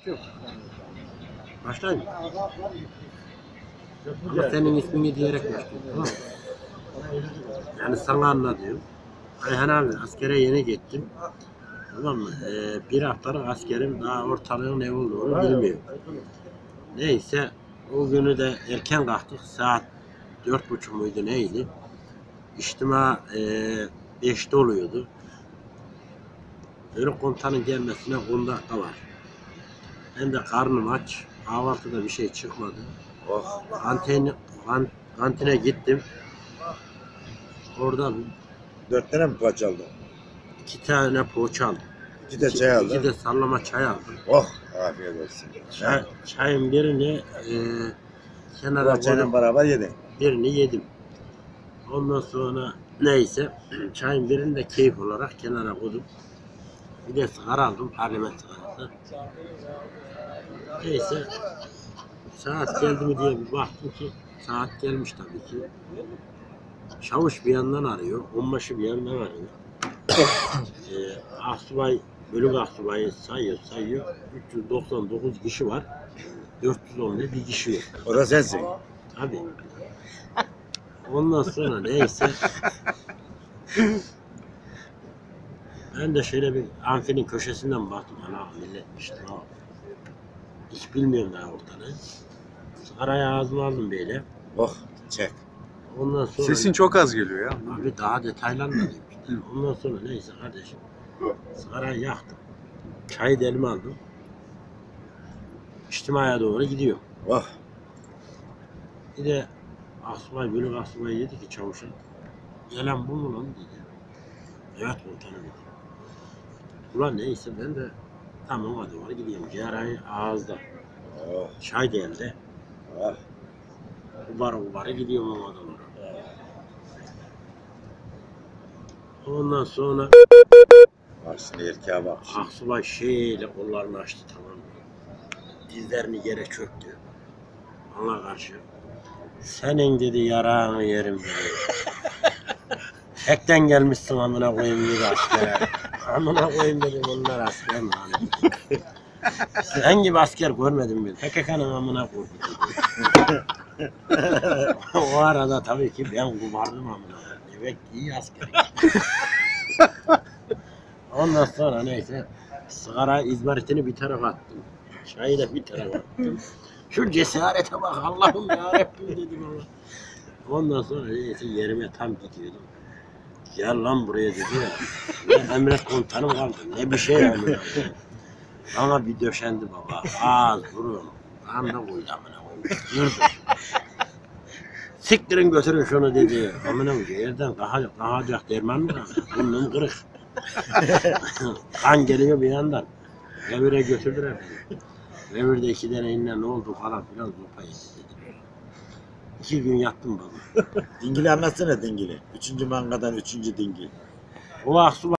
Yok. Başlayın. Ama senin ismini diyerek başlayın. Tamam mı? Yani sana anlatıyorum. Ayhan abi askere yeni gittim. Tamam mı? Bir haftalık askerim, daha ortalığın ne olduğunu bilmiyor. Neyse o günü de erken kalktık. Saat 4:30 muydu neydi? İçtima 5'te oluyordu. Böyle komutanın gelmesine 10 dakika var. Ben de karnım aç. Kahvaltıda bir şey çıkmadı. Oh. Kantine gittim. Orada 4 tane mi poğaça aldın? 2 tane poğaça aldım. 2 de çay aldın. 2 de sallama çay aldım. Oh, afiyet olsun. Çayın birini kenara Poğaçayla koydum. beraber yedin. Birini yedim. Ondan sonra neyse çayın birini de keyif olarak kenara koydum. Bir de sigara aldım, parlament sigarası. Neyse saat geldi mi diye bir baktım ki saat gelmiş tabii ki. Çavuş bir yandan arıyor, onbaşı bir yandan arıyor. Asubay, bölük asubayı sayıyor. 399 kişi var. 410'da bir kişi yok. O da sensin. Tabii. Ondan sonra neyse. Ben de şöyle bir amfinin köşesinden baktım. Ana milletmiş. Tamam. Hiç bilmiyorum daha ortalığı. Sigarayı ağzıma aldım böyle. Oh, çek. Ondan sonra... Sesin çok az geliyor ya. Abi daha detaylanmadım. Ondan sonra neyse kardeşim. Sigarayı yaktım. Çayı da elime aldım. İçtimaya doğru gidiyor. Oh. Bir de asubay, bölük asubay dedi ki çavuşa. Gelen bu mu lan dedi. Evet komutanım dedi. Ulan neyse ben de tamam hadi doğru gidiyorum. Ciğerayı ağızda. Oh. Çay da elde. Oh. Ubara gidiyorum ona doğru. Ondan sonra Bak şimdi erkeğe bak. asubay şeyle kollarını açtı, tamam mı? Dizlerini yere çöktü. Bana karşı. Senin dedi yarağını yerim dedi. Tekten gelmişsin amına koyayım dedi askere. Amına koyayım dedim, onlar asker mi hani? Sen gibi asker görmedim ben. PKK'nın amına koydum. O arada tabii ki ben kumardım amına. Evet iyi asker. Ondan sonra neyse sigara izmaritini bir tarafa attım. Çayı da bir tarafa attım. Şu cesarete bak Allah'ım yarabbim dedim ama. Ondan sonra neyse yerime tam gidiyordum. Gel lan buraya dedi ya. Ne emret komutanım kaldı, ne bir şey yani. Bana bir döşendi baba. Az vuruyorum. Ben de koydu amına koyayım. Durdu. Siktirin götürün şunu dedi. Amına koyayım yerden kalkacak derman mı kaldı? Burnum kırık. Kan geliyor bir yandan. Revire götürdüler beni. Revirde 2 tane inle ne oldu falan filan zopa yedi dedi. 2 gün yattım baba. Dingili anlatsana dingili. 3. mangadan 3. dingil. O aksu